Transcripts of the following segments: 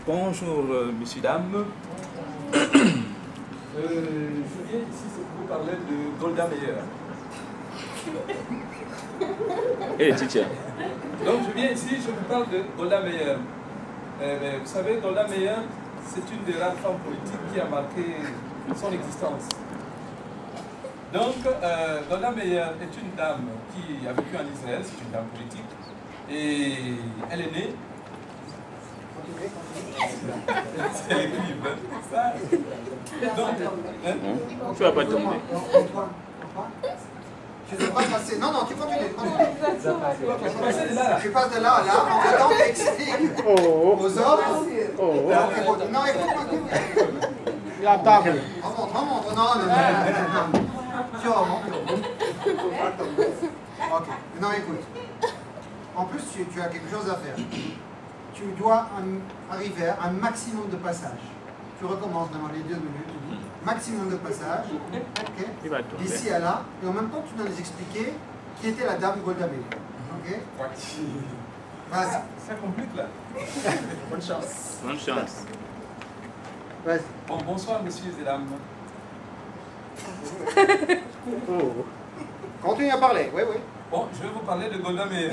Bonjour, messieurs, dames. Je viens ici pour vous parler de Golda Meir. Hey, teacher. Donc, je viens ici, je vous parle de Golda Meir. Vous savez, Golda Meir, c'est une des rares femmes politiques qui a marqué son existence. Donc, Golda Meir est une dame qui a vécu en Israël, c'est une dame politique, et elle est née. C'est l'équilibre. Donc, Tu vas pas tomber. Tu ne veux pas passer. Non, non, tu continues. là. Tu passes de là à là, en fait, on t'explique aux hommes. Non, écoute. La table. Remonte. Non. Tu remontes. Ok. Non, écoute. En plus, tu as quelque chose à faire. Tu dois arriver à un maximum de passages. Tu recommences dans les 2 minutes. Maximum de passages. Okay. D'ici à là. Et en même temps, tu dois nous expliquer qui était la dame Golda Meir. Ok. Vas-y. Ça complique là. Bonne chance. Bonne chance. Vas-y. Bon, bonsoir, messieurs et dames. Continue à parler. Oui. Bon, je vais vous parler de Golda Meir.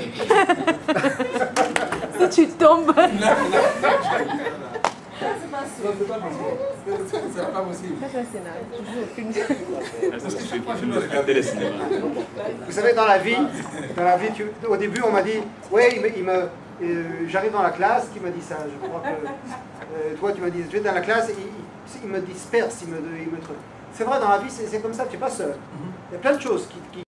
Si tu tombes. C'est pas possible. Vous savez, dans la vie, au début, on m'a dit, oui, j'arrive dans la classe, qui m'a dit ça, je crois que, toi, tu m'as dit, je vais dans la classe, il me disperse, il me truc. C'est vrai, dans la vie, c'est comme ça, tu n'es pas seul. Il y a plein de choses qui